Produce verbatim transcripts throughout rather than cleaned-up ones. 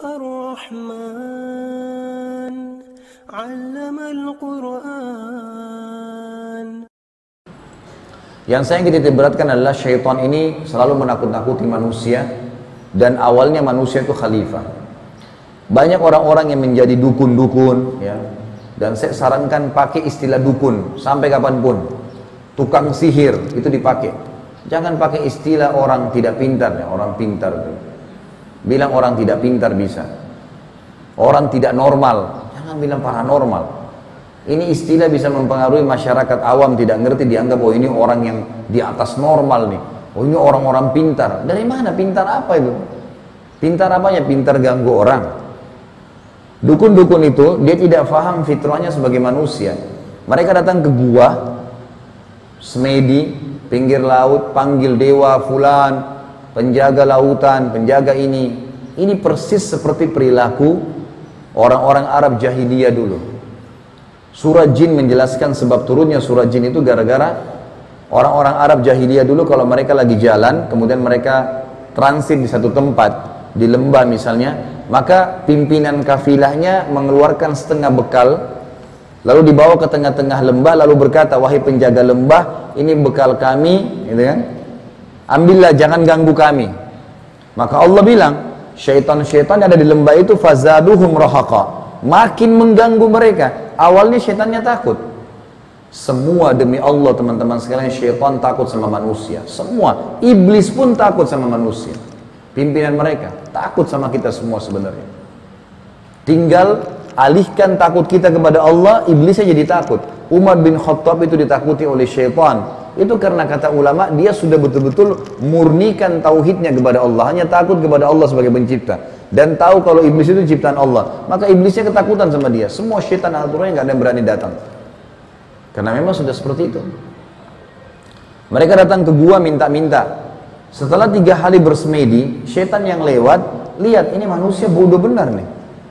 Ar-Rahman 'Allamal Qur'an. Yang saya ingin titik beratkan adalah syaitan ini selalu menakut-nakuti manusia, dan awalnya manusia itu khalifah. Banyak orang-orang yang menjadi dukun-dukun, ya. Dan saya sarankan pakai istilah dukun sampai kapanpun. Tukang sihir itu dipakai. Jangan pakai istilah orang tidak pintar, ya. Orang pintar itu. Bilang orang tidak pintar bisa. Orang tidak normal, jangan bilang paranormal. Ini istilah bisa mempengaruhi masyarakat awam tidak ngerti, dianggap oh ini orang yang di atas normal nih. Oh ini orang-orang pintar. Dari mana pintar apa itu? Pintar apanya? Pintar ganggu orang. Dukun-dukun itu dia tidak faham fitrahnya sebagai manusia. Mereka datang ke gua, semedi, pinggir laut, panggil dewa fulan, penjaga lautan, penjaga ini. Ini persis seperti perilaku orang-orang Arab jahiliyah dulu. Surah Jin menjelaskan sebab turunnya surah Jin itu gara-gara orang-orang Arab jahiliyah dulu kalau mereka lagi jalan, kemudian mereka transit di satu tempat, di lembah misalnya, maka pimpinan kafilahnya mengeluarkan setengah bekal, lalu dibawa ke tengah-tengah lembah, lalu berkata, wahai penjaga lembah, ini bekal kami, gitu kan? Ambillah, jangan ganggu kami. Maka Allah bilang, syaitan-syaitan yang ada di lembah itu fazaduhum rahaqa, makin mengganggu mereka. Awalnya syaitannya takut. Semua demi Allah teman-teman sekalian, syaitan takut sama manusia. Semua, iblis pun takut sama manusia. Pimpinan mereka takut sama kita semua sebenarnya. Tinggal alihkan takut kita kepada Allah, iblisnya jadi takut. Umar bin Khattab itu ditakuti oleh syaitan. Itu karena kata ulama, dia sudah betul-betul murnikan tauhidnya kepada Allah, hanya takut kepada Allah sebagai pencipta, dan tahu kalau iblis itu ciptaan Allah. Maka iblisnya ketakutan sama dia. Semua syaitan aturannya nggak ada yang berani datang, karena memang sudah seperti itu. Mereka datang ke gua minta-minta. Setelah tiga hari bersemedi, syaitan yang lewat lihat ini manusia bodoh benar nih.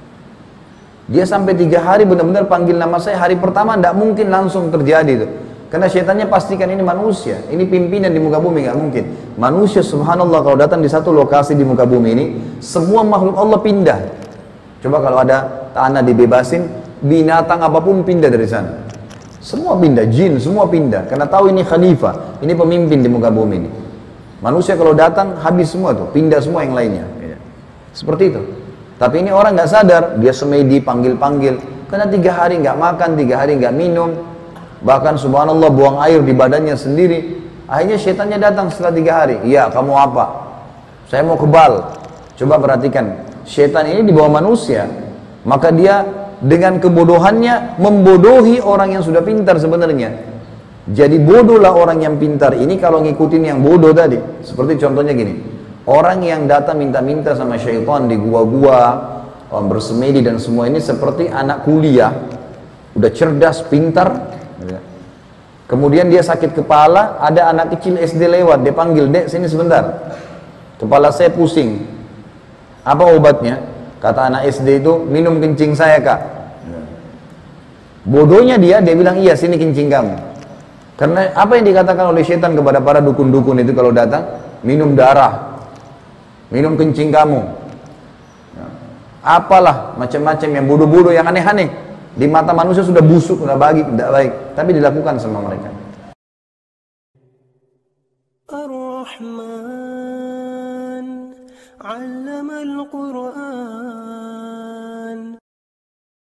Dia sampai tiga hari benar-benar panggil nama saya. Hari pertama tidak mungkin langsung terjadi itu, karena syaitannya pastikan ini manusia, ini pimpinan di muka bumi, nggak mungkin. Manusia subhanallah kalau datang di satu lokasi di muka bumi ini, semua makhluk Allah pindah. Coba kalau ada tanah dibebasin, binatang apapun pindah dari sana. Semua pindah, jin semua pindah, karena tahu ini khalifah, ini pemimpin di muka bumi ini. Manusia kalau datang habis semua tuh, pindah semua yang lainnya. Seperti itu. Tapi ini orang nggak sadar, dia semedi panggil-panggil, karena tiga hari nggak makan, tiga hari nggak minum, bahkan subhanallah buang air di badannya sendiri. Akhirnya syaitannya datang setelah tiga hari. Iya, kamu apa? Saya mau kebal. Coba perhatikan, syaitan ini di bawah manusia, maka dia dengan kebodohannya membodohi orang yang sudah pintar sebenarnya. Jadi bodohlah orang yang pintar ini kalau ngikutin yang bodoh tadi. Seperti contohnya gini, orang yang datang minta-minta sama syaitan di gua-gua, orang bersemedi dan semua ini seperti anak kuliah, udah cerdas, pintar. Kemudian dia sakit kepala, ada anak kecil S D lewat, dia panggil, dek sini sebentar, kepala saya pusing, apa obatnya? Kata anak S D itu, minum kencing saya kak. Bodohnya dia, dia bilang iya sini kencing kamu. Karena apa yang dikatakan oleh syaitan kepada para dukun-dukun itu kalau datang, minum darah, minum kencing kamu, apalah macam-macam yang bodoh-bodoh, yang aneh-aneh. Di mata manusia sudah busuk, sudah baik, tidak baik, tapi dilakukan sama mereka. Ar-Rahman 'Allamal Qur'an.